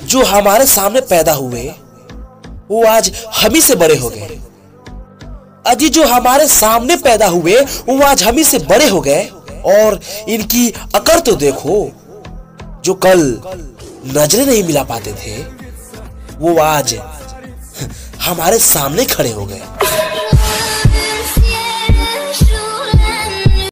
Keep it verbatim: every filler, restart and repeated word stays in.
जो हमारे सामने पैदा हुए वो आज हम ही से बड़े हो गए। अजी जो हमारे सामने पैदा हुए वो आज हम ही से बड़े हो गए, और इनकी अकड़ तो देखो, जो कल नजरें नहीं मिला पाते थे वो आज हमारे सामने खड़े हो गए।